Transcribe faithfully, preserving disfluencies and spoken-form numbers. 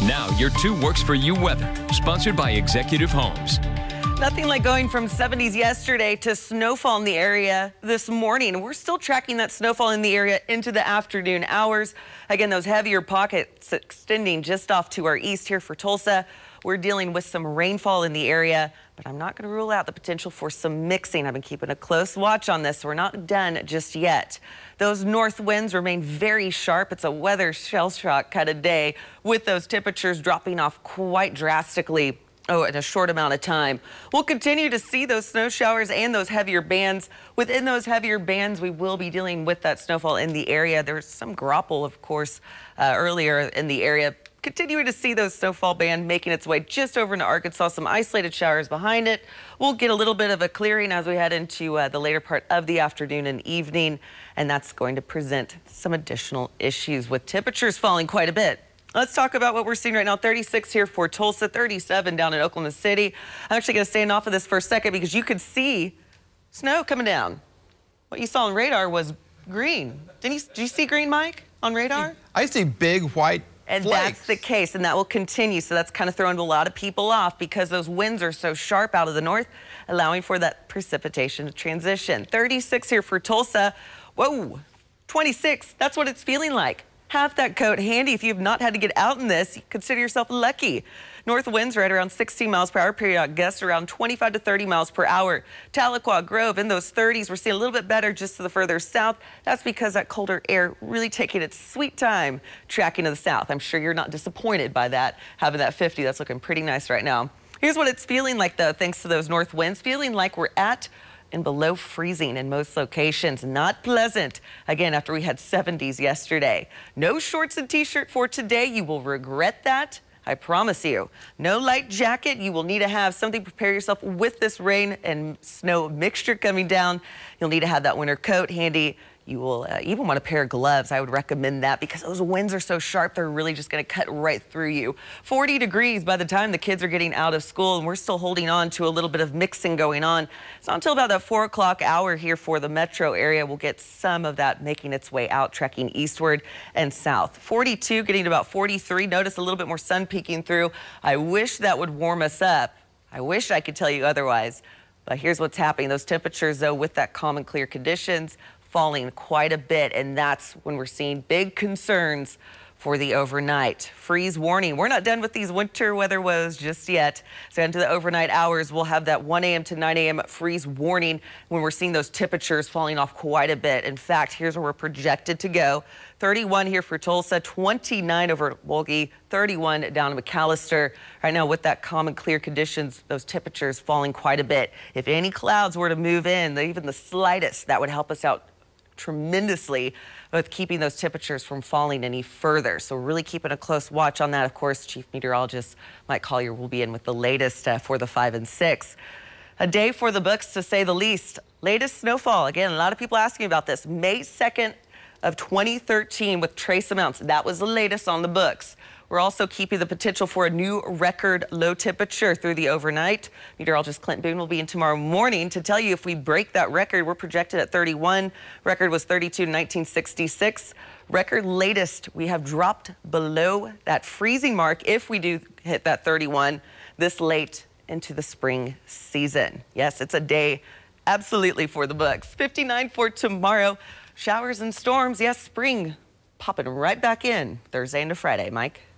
Now, your two works for you weather, sponsored by Executive Homes. Nothing like going from seventies yesterday to snowfall in the area this morning. We're still tracking that snowfall in the area into the afternoon hours. Again, those heavier pockets extending just off to our east here for Tulsa. We're dealing with some rainfall in the area, but I'm not going to rule out the potential for some mixing. I've been keeping a close watch on this. We're not done just yet. Those north winds remain very sharp. It's a weather shell shock kind of day with those temperatures dropping off quite drastically. Oh, in a short amount of time. We'll continue to see those snow showers and those heavier bands. Within those heavier bands, we will be dealing with that snowfall in the area. There's some graupel, of course, uh, earlier in the area. Continuing to see those snowfall band making its way just over into Arkansas. Some isolated showers behind it. We'll get a little bit of a clearing as we head into uh, the later part of the afternoon and evening, and that's going to present some additional issues with temperatures falling quite a bit. Let's talk about what we're seeing right now. thirty-six here for Tulsa, thirty-seven down in Oklahoma City. I'm actually going to stand off of this for a second because you could see snow coming down. What you saw on radar was green. Didn't you, did you see green, Mike, on radar? I see big white And flakes. That's the case, and that will continue. So that's kind of throwing a lot of people off because those winds are so sharp out of the north, allowing for that precipitation to transition. thirty-six here for Tulsa. Whoa, twenty-six. That's what it's feeling like. Have that coat handy. If you've not had to get out in this, consider yourself lucky. North winds right around sixteen miles per hour, periodic gusts around twenty-five to thirty miles per hour. Tahlequah Grove in those thirties. We're seeing a little bit better just to the further south. That's because that colder air really taking its sweet time tracking to the south. I'm sure you're not disappointed by that, having that fifty. That's looking pretty nice right now. Here's what it's feeling like, though, thanks to those north winds. Feeling like we're at and below freezing in most locations. Not pleasant. Again, after we had seventies yesterday. No shorts and t-shirt for today. You will regret that. I promise you. No light jacket. You will need to have something to prepare yourself with this rain and snow mixture coming down. You'll need to have that winter coat handy. You will uh, even want a pair of gloves. I would recommend that because those winds are so sharp, they're really just going to cut right through you. forty degrees by the time the kids are getting out of school, and we're still holding on to a little bit of mixing going on. It's not until about that four o'clock hour here for the metro area. We'll get some of that making its way out, trekking eastward and south. forty-two, getting to about forty-three. Notice a little bit more sun peeking through. I wish that would warm us up. I wish I could tell you otherwise. But here's what's happening. Those temperatures, though, with that calm and clear conditions, falling quite a bit, and that's when we're seeing big concerns for the overnight. Freeze warning. We're not done with these winter weather woes just yet. So into the overnight hours, we'll have that one A M to nine A M freeze warning when we're seeing those temperatures falling off quite a bit. In fact, here's where we're projected to go. thirty-one here for Tulsa, twenty-nine over Wolge, thirty-one down in McAllister. Right now with that calm and clear conditions, those temperatures falling quite a bit. If any clouds were to move in, even the slightest, that would help us out tremendously with keeping those temperatures from falling any further. So really keeping a close watch on that. Of course, Chief Meteorologist Mike Collier will be in with the latest uh, for the five and six. A day for the books, to say the least. Latest snowfall. Again, a lot of people asking about this. May second of twenty thirteen with trace amounts. That was the latest on the books. We're also keeping the potential for a new record low temperature through the overnight. Meteorologist Clint Boone will be in tomorrow morning to tell you if we break that record. We're projected at thirty-one. Record was thirty-two in nineteen sixty-six. Record latest, we have dropped below that freezing mark if we do hit that thirty-one this late into the spring season. Yes, it's a day absolutely for the books. fifty-nine for tomorrow. Showers and storms. Yes, spring popping right back in Thursday into Friday. Mike?